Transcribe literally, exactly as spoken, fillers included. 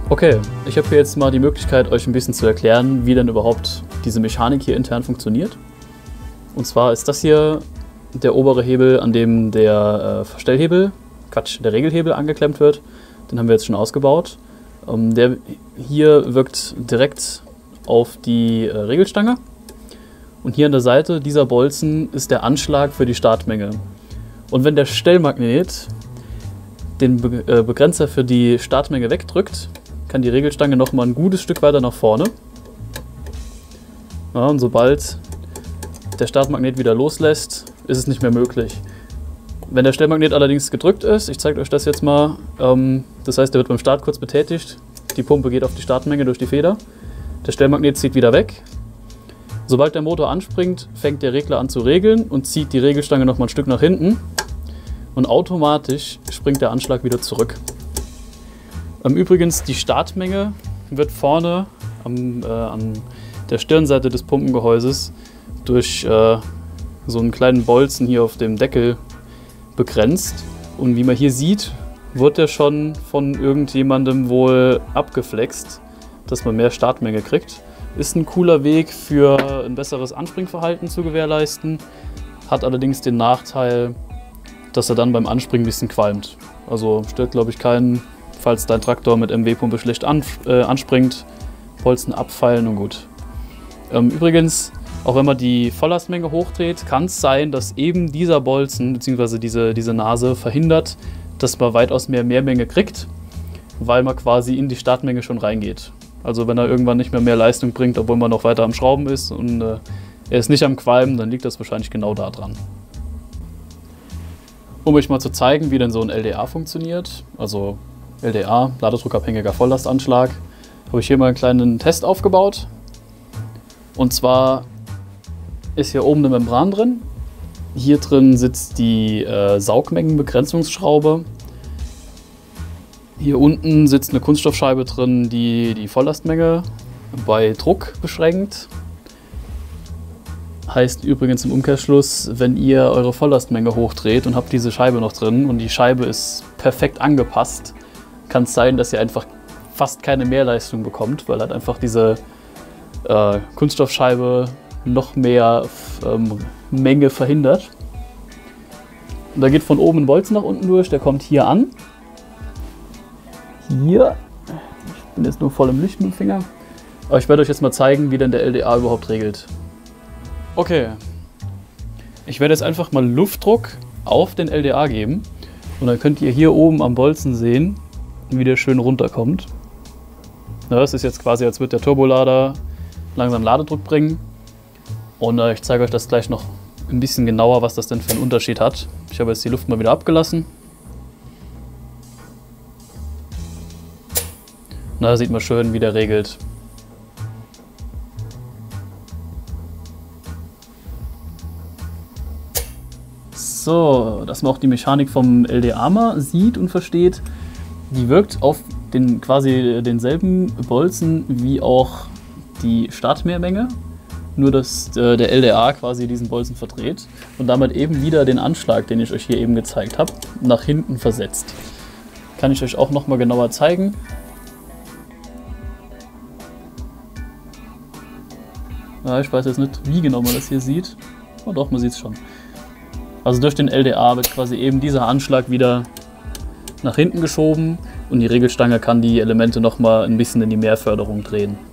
Okay, ich habe hier jetzt mal die Möglichkeit, euch ein bisschen zu erklären, wie denn überhaupt diese Mechanik hier intern funktioniert. Und zwar ist das hier der obere Hebel, an dem der äh, Verstellhebel, Quatsch, der Regelhebel angeklemmt wird. Den haben wir jetzt schon ausgebaut. Ähm, der hier wirkt direkt auf die äh, Regelstange. Und hier an der Seite dieser Bolzen ist der Anschlag für die Startmenge. Und wenn der Stellmagnet den Be äh, Begrenzer für die Startmenge wegdrückt, kann die Regelstange noch mal ein gutes Stück weiter nach vorne. Ja, und sobald der Startmagnet wieder loslässt, ist es nicht mehr möglich. Wenn der Stellmagnet allerdings gedrückt ist, ich zeige euch das jetzt mal, ähm, das heißt, der wird beim Start kurz betätigt, die Pumpe geht auf die Startmenge durch die Feder, der Stellmagnet zieht wieder weg. Sobald der Motor anspringt, fängt der Regler an zu regeln und zieht die Regelstange noch mal ein Stück nach hinten und automatisch springt der Anschlag wieder zurück. Ähm, übrigens, die Startmenge wird vorne am, äh, an der Stirnseite des Pumpengehäuses durch äh, so einen kleinen Bolzen hier auf dem Deckel begrenzt. Und wie man hier sieht, wird der schon von irgendjemandem wohl abgeflext, dass man mehr Startmenge kriegt. Ist ein cooler Weg für ein besseres Anspringverhalten zu gewährleisten, hat allerdings den Nachteil, dass er dann beim Anspringen ein bisschen qualmt. Also stört, glaube ich, keinen, falls dein Traktor mit M W-Pumpe schlecht an, äh, anspringt, Bolzen abfallen und gut. Ähm, übrigens, auch wenn man die Volllastmenge hochdreht, kann es sein, dass eben dieser Bolzen bzw. diese, diese Nase verhindert, dass man weitaus mehr Mehrmenge kriegt, weil man quasi in die Startmenge schon reingeht. Also wenn er irgendwann nicht mehr mehr Leistung bringt, obwohl man noch weiter am Schrauben ist und äh, er ist nicht am Qualmen, dann liegt das wahrscheinlich genau da dran. Um euch mal zu zeigen, wie denn so ein L D A funktioniert, also L D A, ladedruckabhängiger Volllastanschlag, habe ich hier mal einen kleinen Test aufgebaut. Und zwar ist hier oben eine Membran drin. Hier drin sitzt die äh, Saugmengenbegrenzungsschraube. Hier unten sitzt eine Kunststoffscheibe drin, die die Volllastmenge bei Druck beschränkt. Heißt übrigens im Umkehrschluss, wenn ihr eure Volllastmenge hochdreht und habt diese Scheibe noch drin und die Scheibe ist perfekt angepasst, kann es sein, dass ihr einfach fast keine Mehrleistung bekommt, weil halt einfach diese äh, Kunststoffscheibe noch mehr ähm, Menge verhindert. Und da geht von oben ein Bolzen nach unten durch, der kommt hier an. Hier, ich bin jetzt nur voll im Licht mit dem Finger, aber ich werde euch jetzt mal zeigen, wie denn der L D A überhaupt regelt. Okay, ich werde jetzt einfach mal Luftdruck auf den L D A geben und dann könnt ihr hier oben am Bolzen sehen, wie der schön runterkommt. Ja, das ist jetzt quasi, als würde der Turbolader langsam Ladedruck bringen. Und äh, ich zeige euch das gleich noch ein bisschen genauer, was das denn für einen Unterschied hat. Ich habe jetzt die Luft mal wieder abgelassen. Na, da sieht man schön, wie der regelt. So, dass man auch die Mechanik vom L D A mal sieht und versteht. Die wirkt auf den quasi denselben Bolzen wie auch die Startmehrmenge. Nur dass äh, der L D A quasi diesen Bolzen verdreht und damit eben wieder den Anschlag, den ich euch hier eben gezeigt habe, nach hinten versetzt. Kann ich euch auch noch mal genauer zeigen. Ja, ich weiß jetzt nicht, wie genau man das hier sieht. Oh doch, man sieht es schon. Also durch den L D A wird quasi eben dieser Anschlag wieder nach hinten geschoben und die Regelstange kann die Elemente noch mal ein bisschen in die Mehrförderung drehen.